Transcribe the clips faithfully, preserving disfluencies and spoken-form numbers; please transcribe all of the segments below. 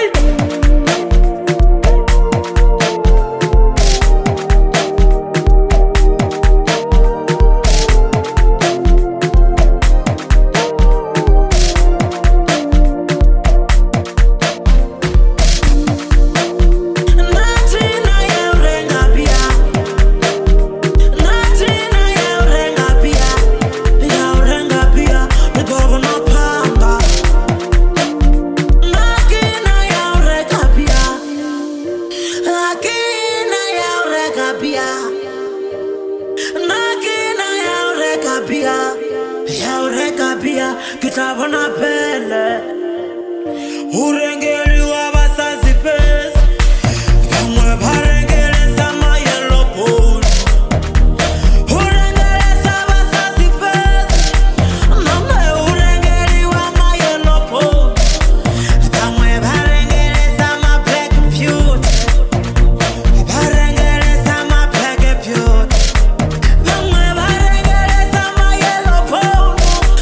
Kitavona pele urengeli wa basazi pes kamwe barengele sama yellow pool urengele sa basazi pes namwe urengeli wa ma yellow pool kamwe barengele sama black beauty barengele sama black beauty kamwe barengele sama yellow pool.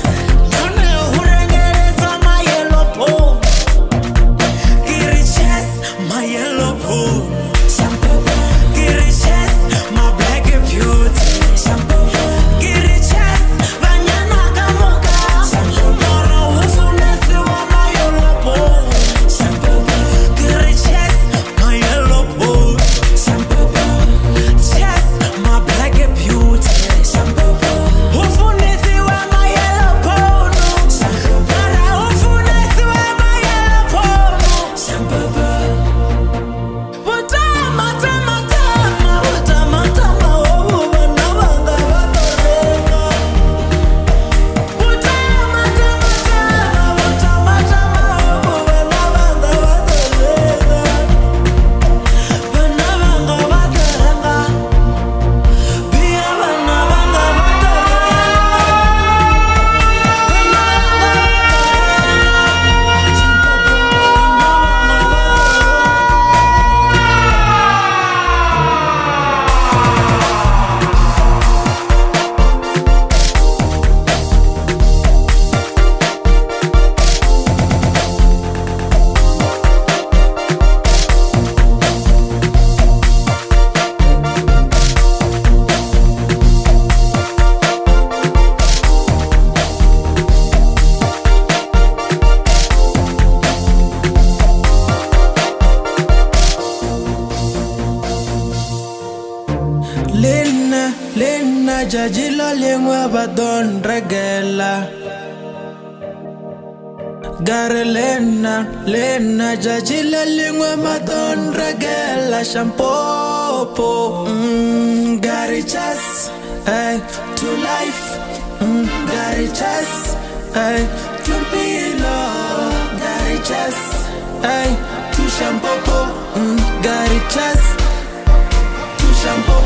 Lena, Lena, jajila lengua badon regela. Gare Lena, Lena, jajila lengua badon regela. Shampoo, mm, gare chas, ay, to life, mm, gare chas, ay, to below, gare chas, ay, to shampoo, mm, gare chas, to shampoo.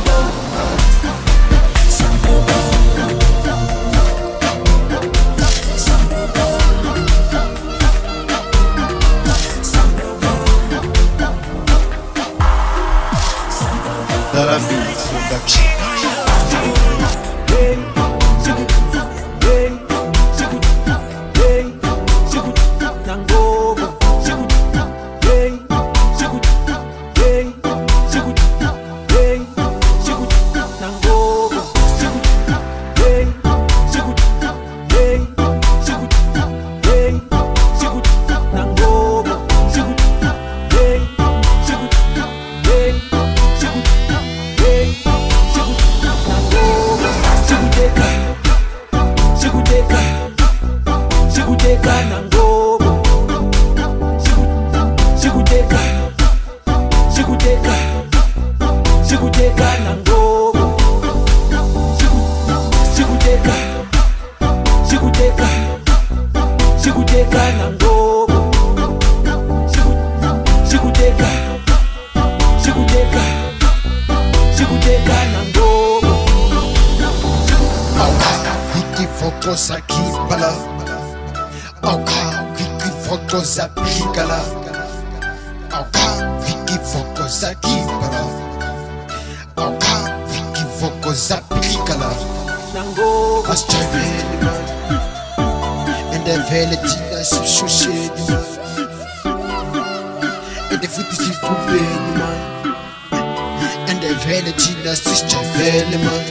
vele futhi siphupheni man and vele thina sisijavele man.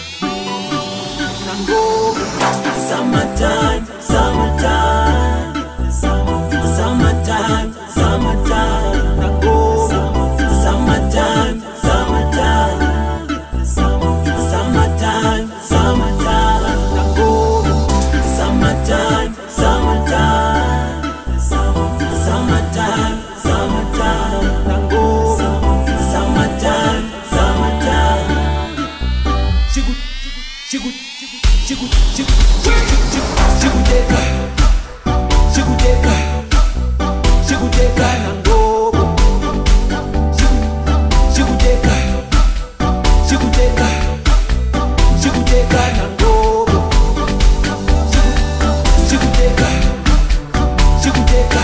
Summertime, summertime, summertime, summertime, summertime, summertime, summertime, summertime, summertime, summertime, summertime, summertime, summertime, summertime. Chigu, chigu, chigu, chigu, chigudeka, chigudeka, chigudeka nangobo. Chigudeka, chigudeka, chigudeka nangobo. Chigudeka, chigudeka.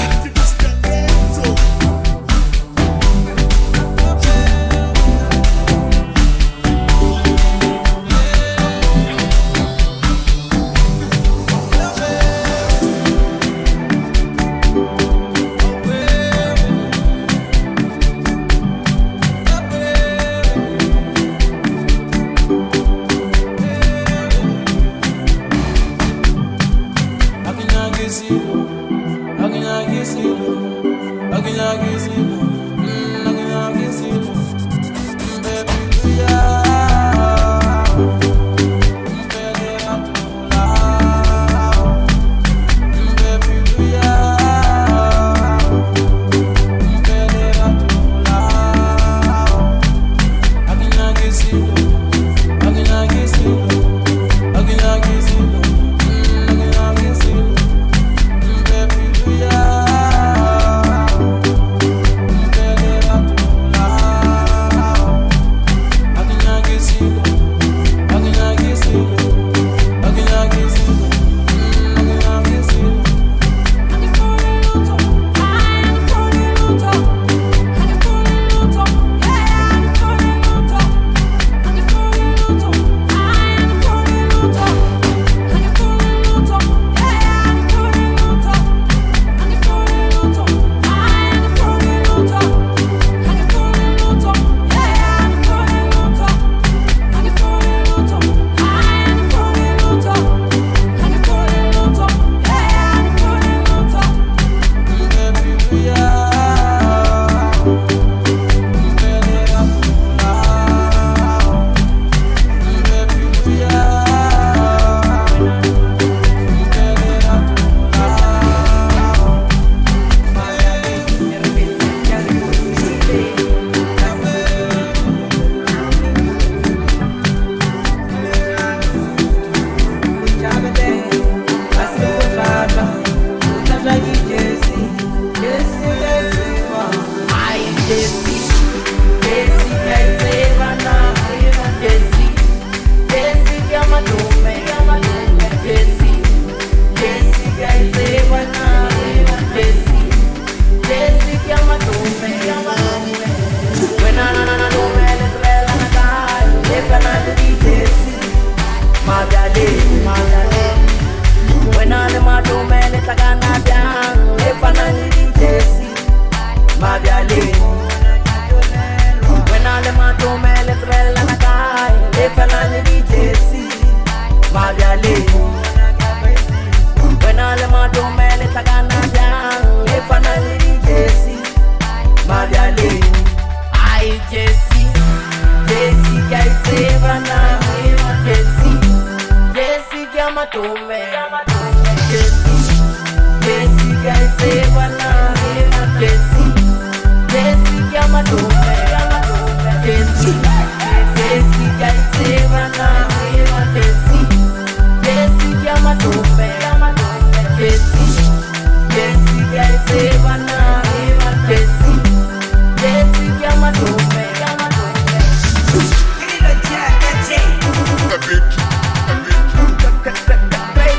Crazy.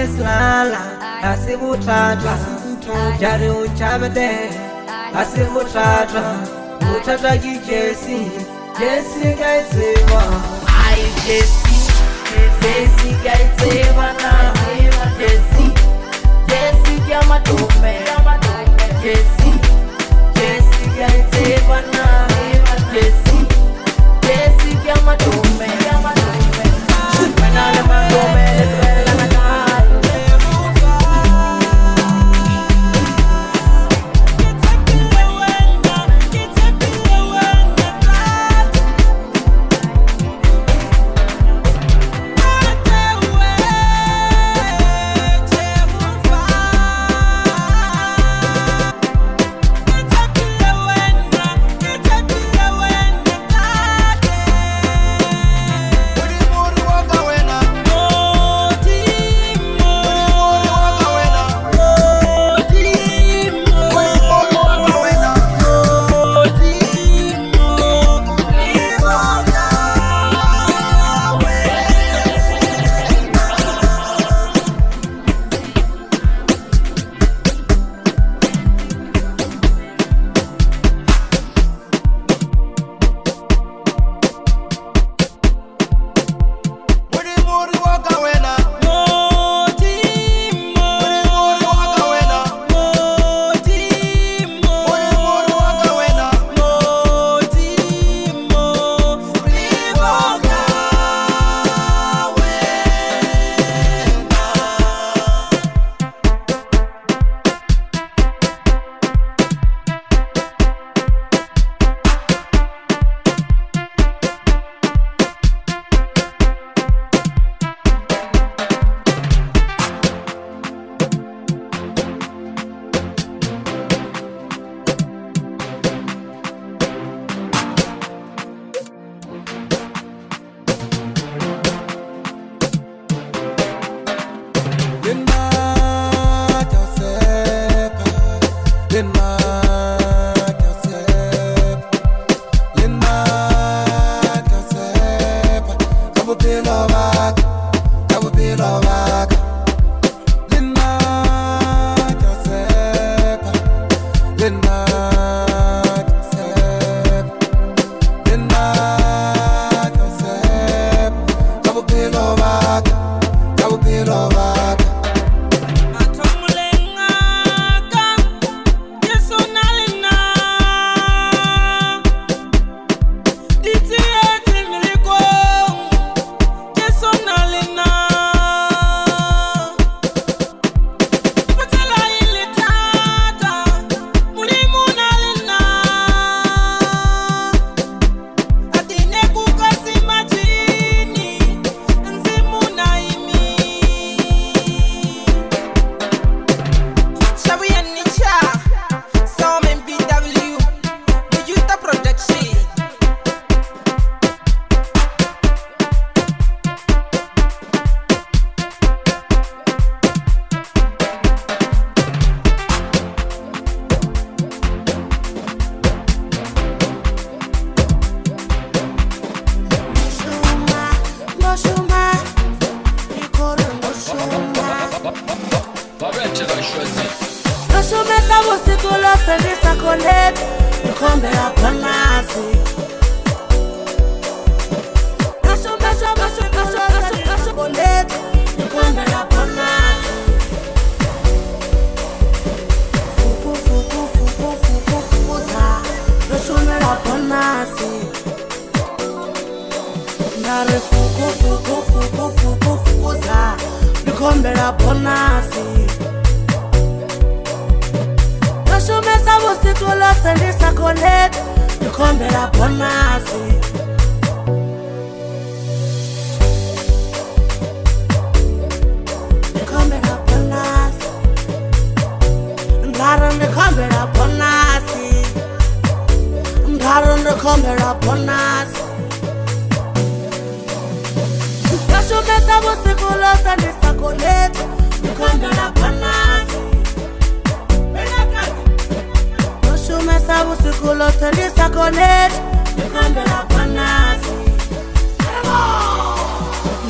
Slala, Asibutata, Jari Uchabede, Asibutata, Utata Jesse, Jesse Gaizeva, I Jesse, Jesse Gaizeva now, Jesse, Jesse Yamatome, Jesse, Jesse Gaizeva now, Jesse, Jesse Yamatome, Yamatome, when I am a woman.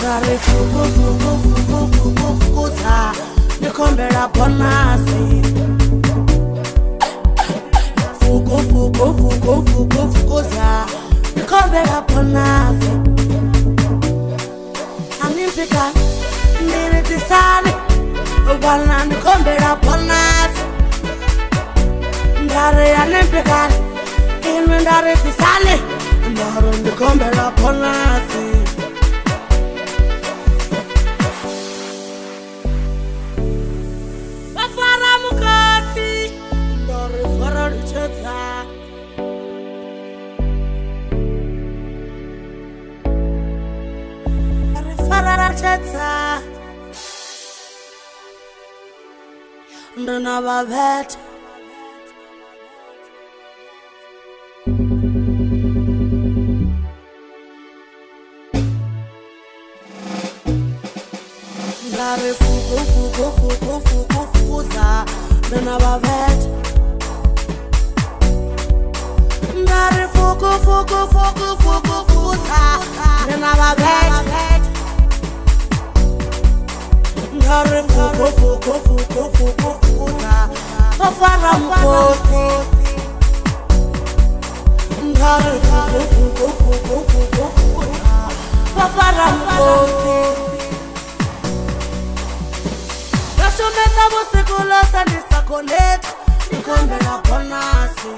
Ngari fuku fuku fuku fuku fukuza nikombela bonasi. Fuku fuku fuku fuku fukuza nikombela bonasi. Animpika nini tisani ubana nikombela bonasi. Ndare animpika inu ndare tisani ndare nikombela bonasi. Ndana babet Ndare fuku fuku fuku fuku fukuza Ndana babet Ndare fuku fuku fuku fuku fukuza Ndana babet Ndare fuku fuku fuku fuku fukuza Fafara mkosi Ndare fuku fuku fuku fuku fukuza Fafara mkosi Nashomesa musikula sandisa koneta Nikombela bonasi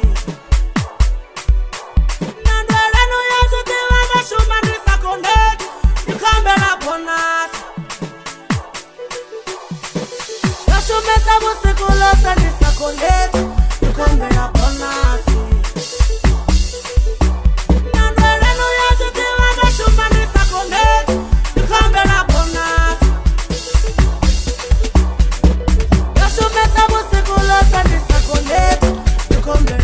Nandwelenu yesu tiwa nashuma nisa koneta Nikombela bonasi Nashomesa musikula sandisa koneta Nikombela bonasi Nandwelenu yesu tiwa nashuma nisa koneta Nikombela bonasi Nashomesa musikula sandisa koneta Nikombela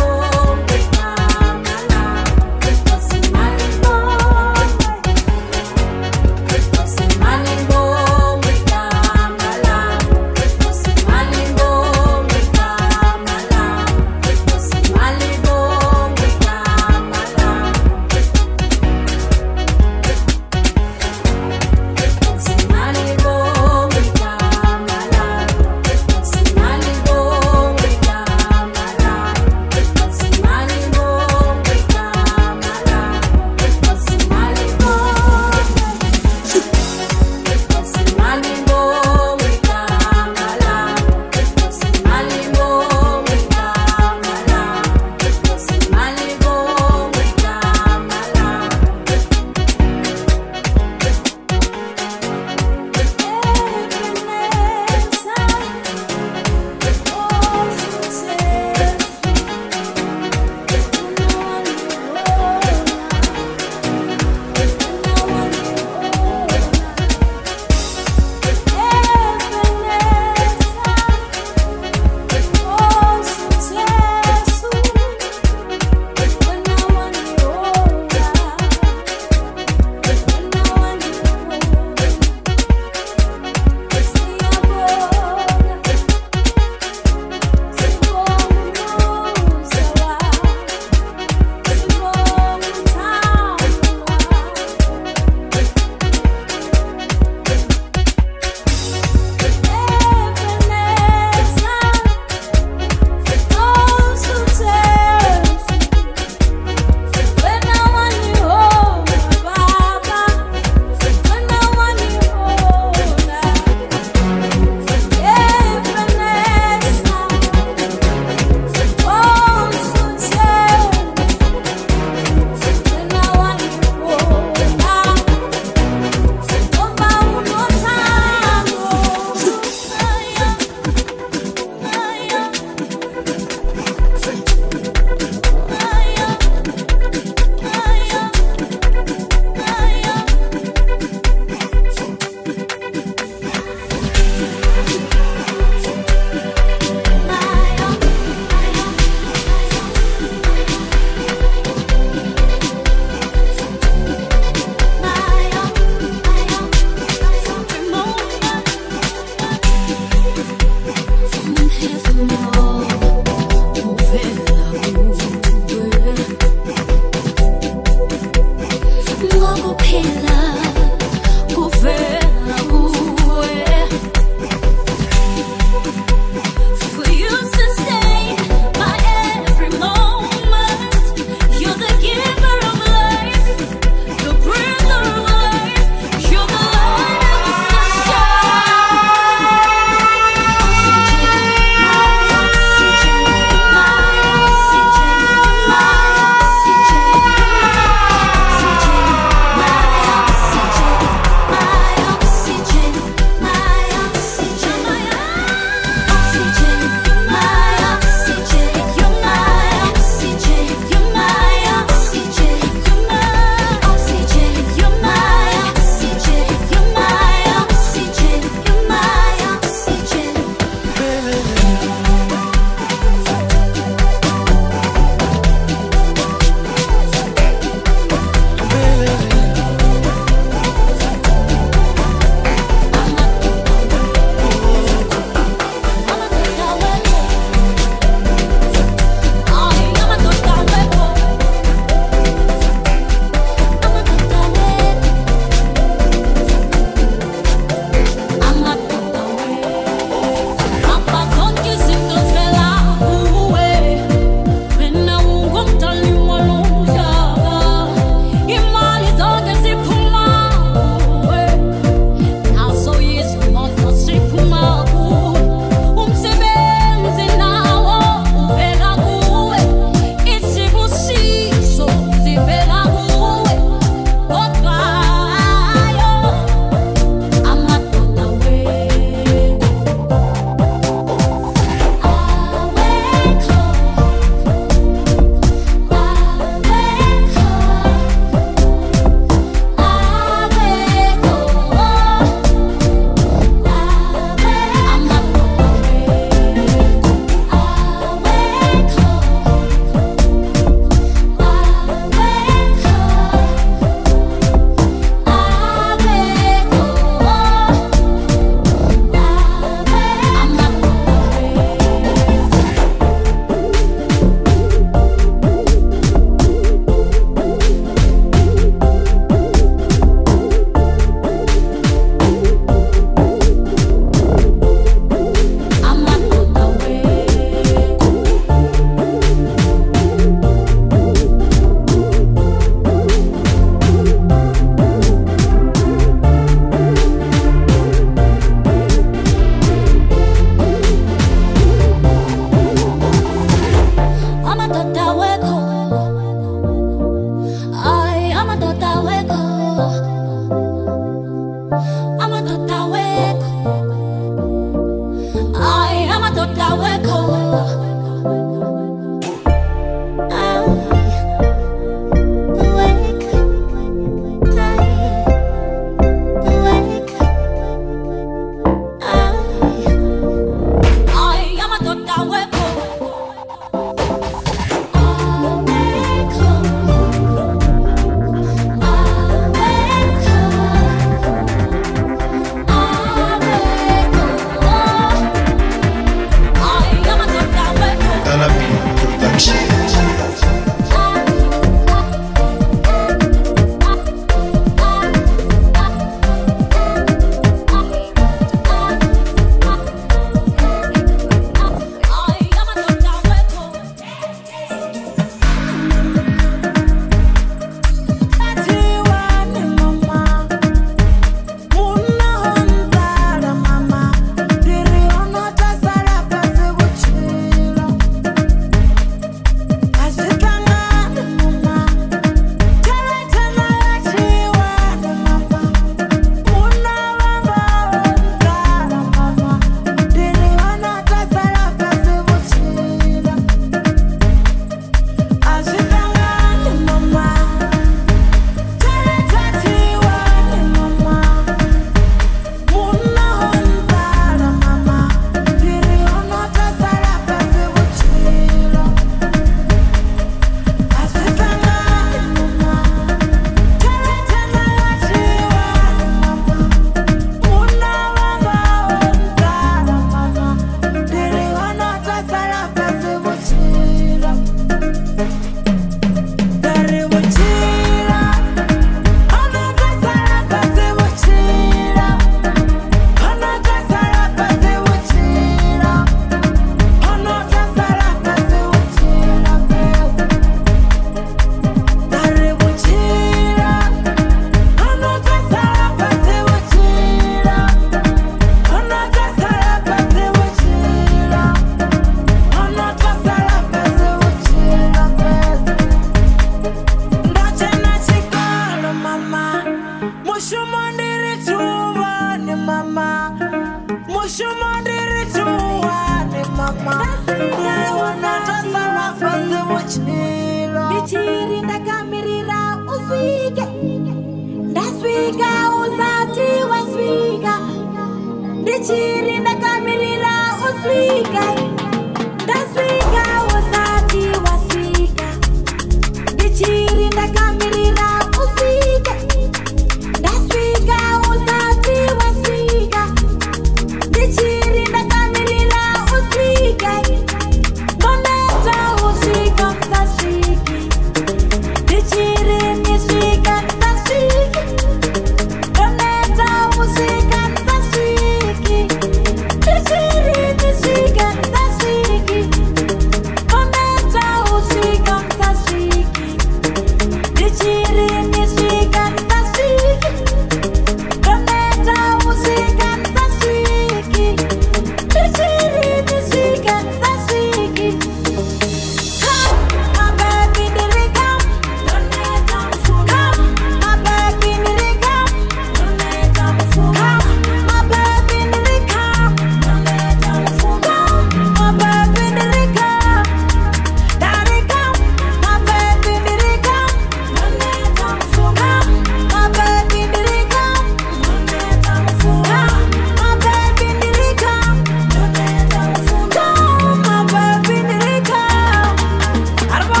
chilo ndichiri ndakamirira usvike ndasvika usati wasvika ndichiri ndakamirira usvike ndasvika usati wasvika ndichiri ndakamirira usvike ndasvika usati wasvika ndichiri ndakamirira usvike ndoneta usvika ndasviki ndichiri ndisvika ndasviki ndoneta usvika ndasviki ndichiri ndisvika ndasviki ndoneta usvika ndasviki ndichiri ndisvika ndasviki ndoneta usvika ndasviki ndichiri ndisvika ndasviki come my baby ndiri come ndoneta usvika my baby ndiri come ndoneta usvika my baby ndiri come ndoneta usvika my baby ndiri come ndari come my baby ndiri come ndoneta usvika my baby ndiri come ndoneta usvika my baby ndiri come ndoneta usvika my baby ndiri come arbo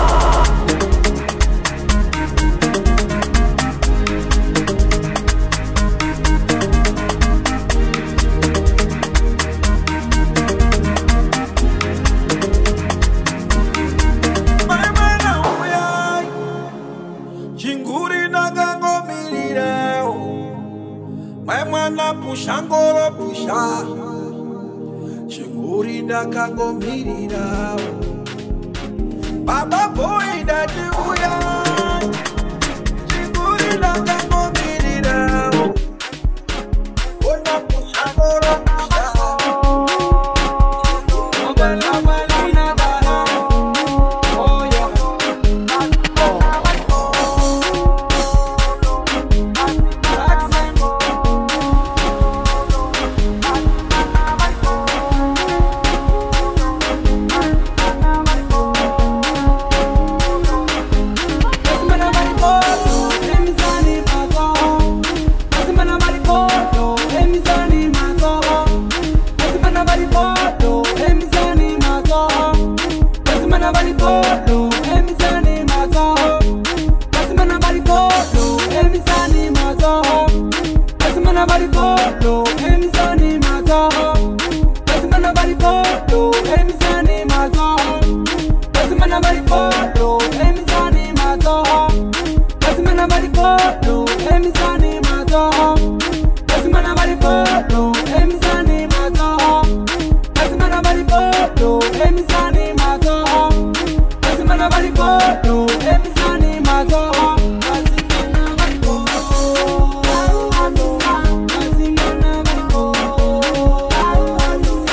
Chinguri nakangomirirawo mwana pusha ngoro pusha chinguri nakangomirirawo baba boy dati uya chinguri nakangomirirawo mwana pusha ngoro pusha bala bala na bala oh yeah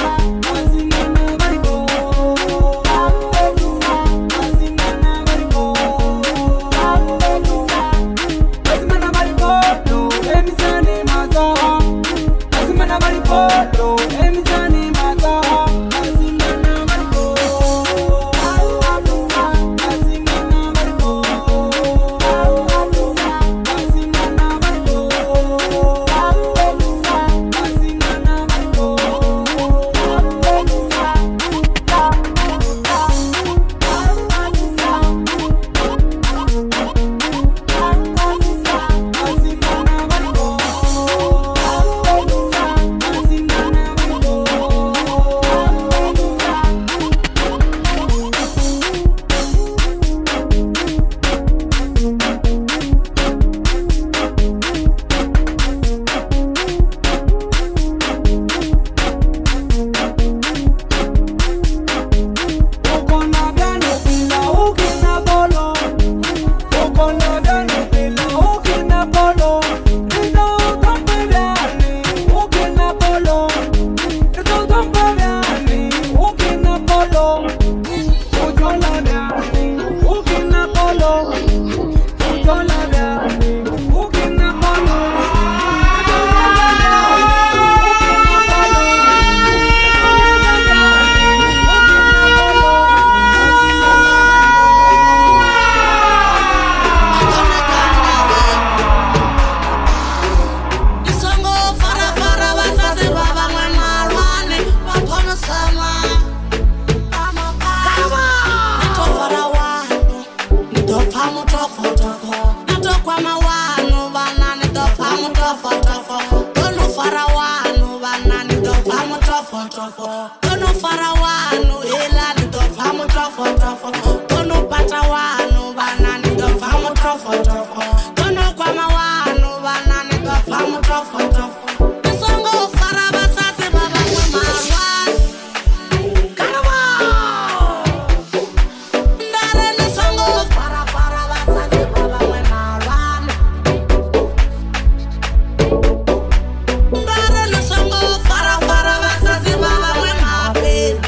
Come tofo tofo. Tono fara wanu ela ni tofa mu tofo tofo. Tono pata wanu bana ni tofa mu tofo tofo. Tono kwama wanu bana ni tofa mu tofo tofo. Nisongo fara basase baba mwe marwan. Karama. Ndare nisongo fara fara basase baba mwe marwan. Ndare nisongo fara fara basase baba mwe marwan.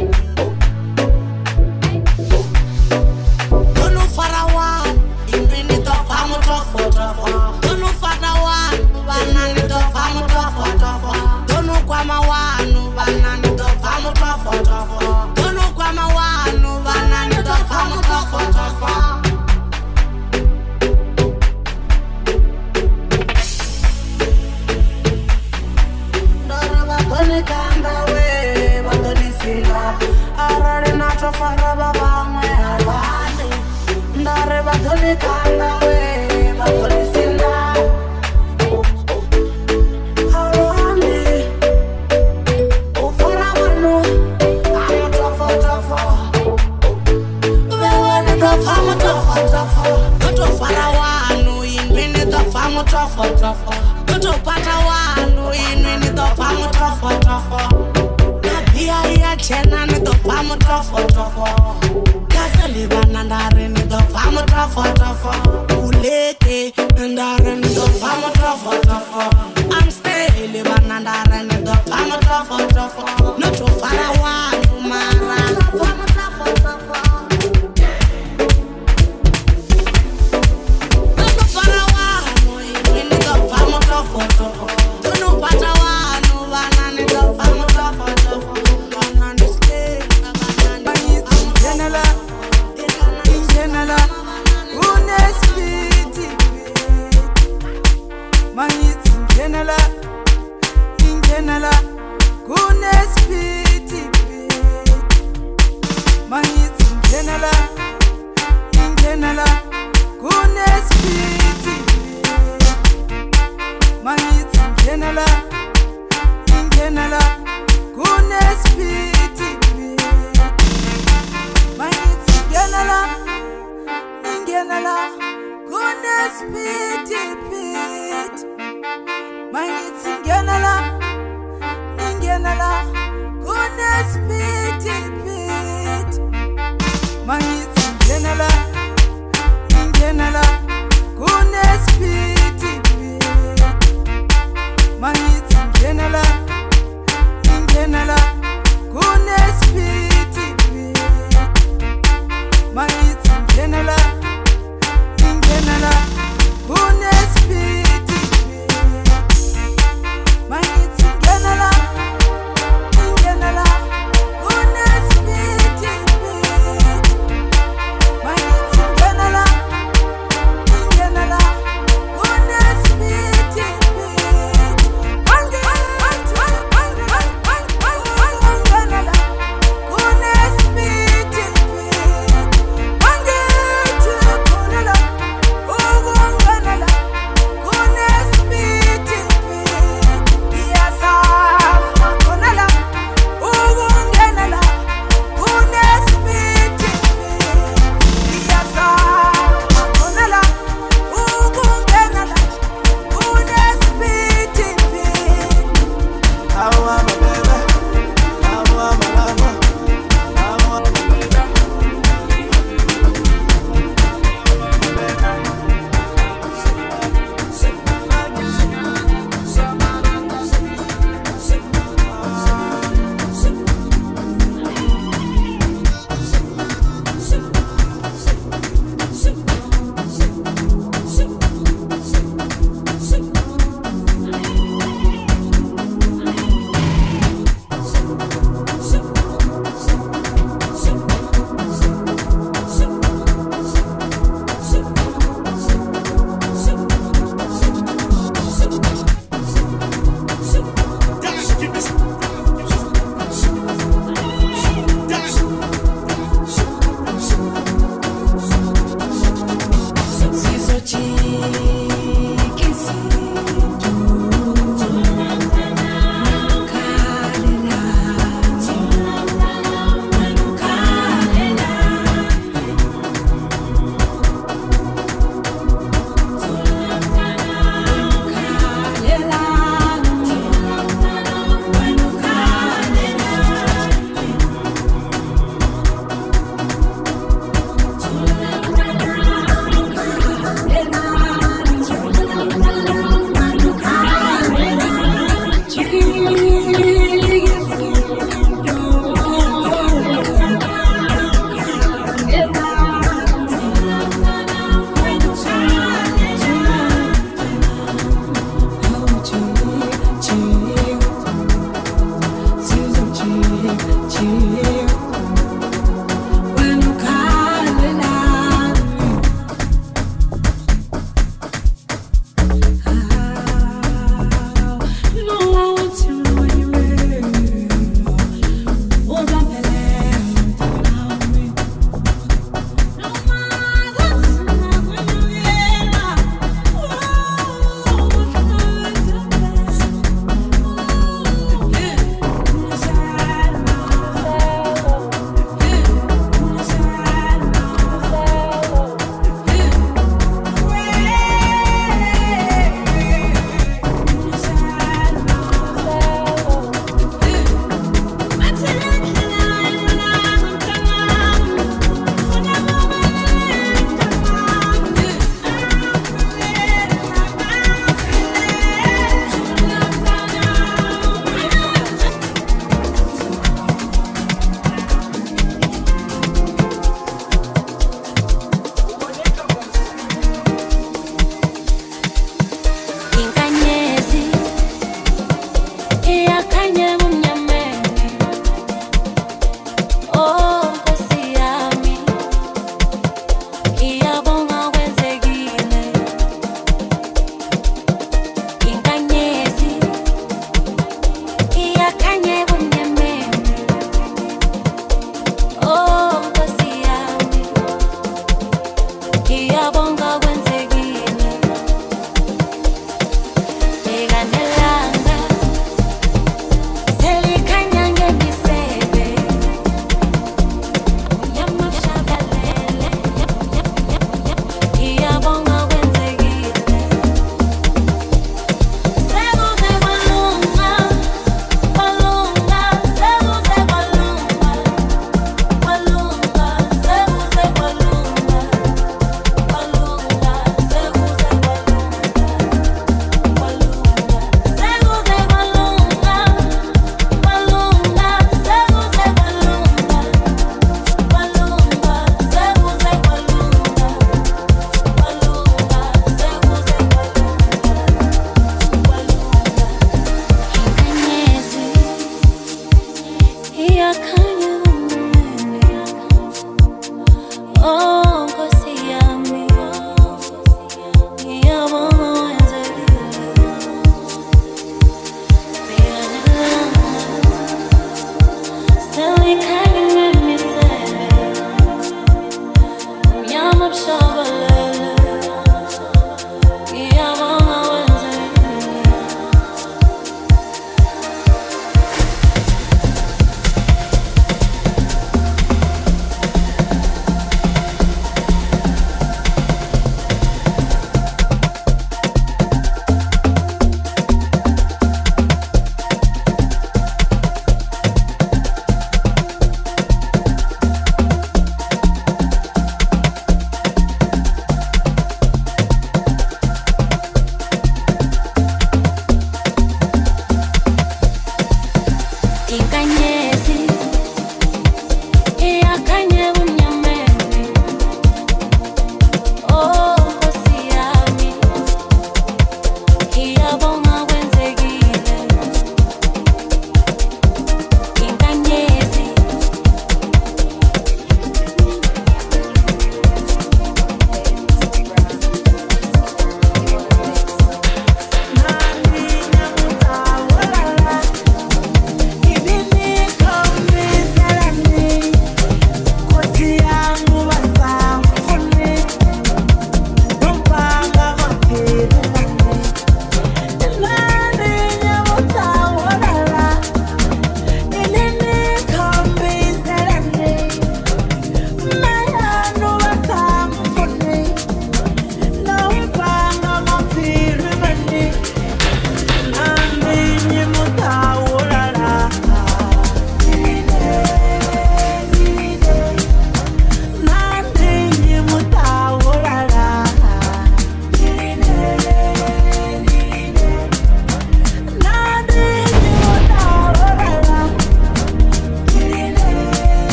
Tono fara wan, imini tofa mu tofo tofo. Tono fara wan, banani tofa mu tofo tofo. Tono kwama wanu, banani tofa mu tofo tofo. Tono kwama wanu, banani tofa mu tofo tofo. Ndara batoni kanda we, batoni sila. Arare na tofara baba mwe arwani. Ndare batoni kanda we, batoni sila. Arwani. Ufara wanu, amu tofo tofo. Bewani tofa mu tofo tofo. Toto fara wanu, inwini tofa mu tofo tofo. Toto pata wanu, inwini tofa mu tofo tofo. Napia iya chena ni tofa mu tofo tofo. Kasali bana ndare ni tofa mu tofo tofo. Uleke ndare ni tofa mu tofo tofo. I'm still bana ndare ni tofa mu tofo tofo. No to fara wanu mara tofa mu tofo tofo. No to fara wanu inwini tofa mu tofo tofo. Tono pata wanu bana ni tofa mu tofo tofo. Bana ni stay bana ni Generala, Generala, Unespiti, Mahits Generala, Generala, Unespiti, Mahits Generala, Generala, Unespiti, Mahits Generala, Generala, Unespiti. Mahits Generala, Generala, goodness pity pit. Mahits Generala, Generala, goodness pity pit. Mahits Generala, Generala, goodness pity pit. Mahits Generala, Generala, goodness pity pit. Mahits Generala, Generala, goodness pity pit. Mahits Generala, Generala, goodness pity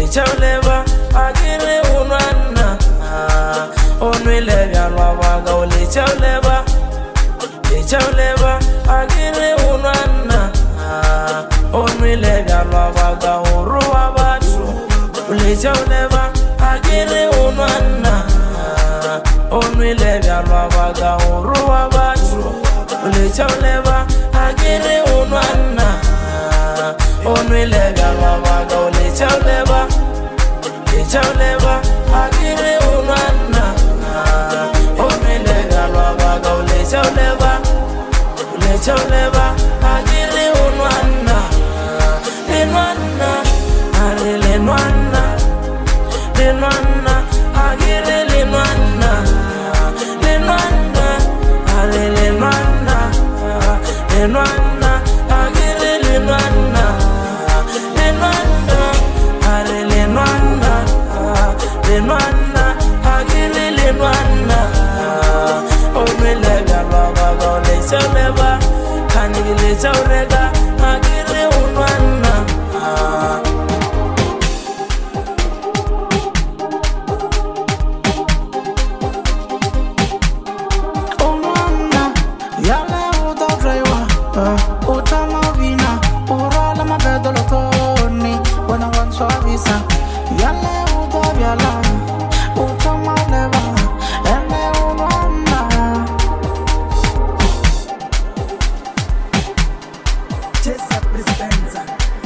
Ulicholeva agire unwana onwile byalwa baga ulicholeva ulicholeva agire unwana onwile byalwa baga uruwa batu ulicholeva agire unwana onwile byalwa baga uruwa batu ulicholeva agire unwana onwile byalwa baga ulicholeva ulicholeva agire unwana onwile byalwa baga ulicholeva ulicholeva agire unwana lenwana are lenwana lenwana agire lenwana lenwana are lenwana lenwana agire lenwana lenwana are lenwana lenwana agire lenwana onwile byalwa baga ulicholeva kanigile chaurega agire unwana unwana yale udorewa utamavina urala mabedolotoni wana wanswavisa yale udobyala utamaleva ele unwana Chesa Prespenza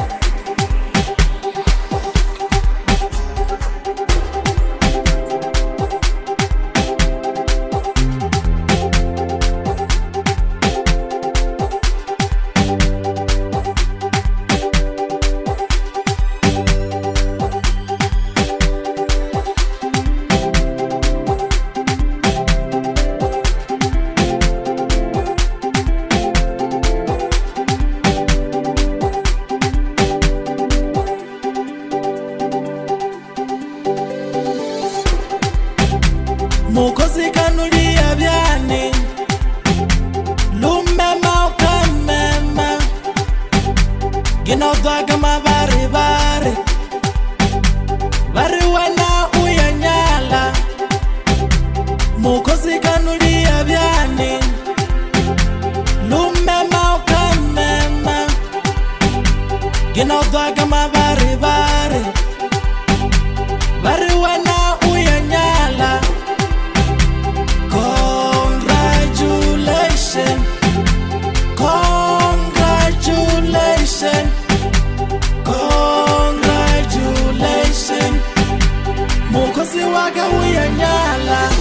Mukosi kanulia byani Lumema ukamema Ginodwaga mabari bari Bari wana uyanyala Mukosi kanulia byani Lumema ukamema Ginodwaga mabari bari Bari wana uyanyala Congratulations, congratulations, congratulations. Mukosi wake uyanyala.